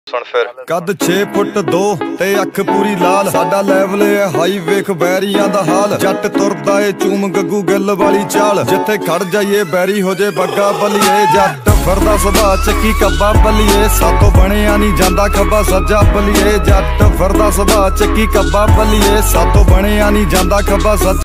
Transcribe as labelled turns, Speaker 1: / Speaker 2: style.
Speaker 1: सुन फिर
Speaker 2: कद 6 फुट 2 ते अख पूरी लाल साडा लेवल है हाई वेख बैरियां दा हाल जट तुरदा ए चूम गग्गू गिल वाली चाल जिथे खड़ जाइए बैरी हो जे बग्गा बलिए जट फिरदा सुभा चक्की कब्बा बलिए सातों बनिया नहीं जांदा खब्बा सज्जा बलिए जट फिरदा सुभा चक्की कब्बा बलिए सातों बनिया नहीं जांदा खब्बा सज्जा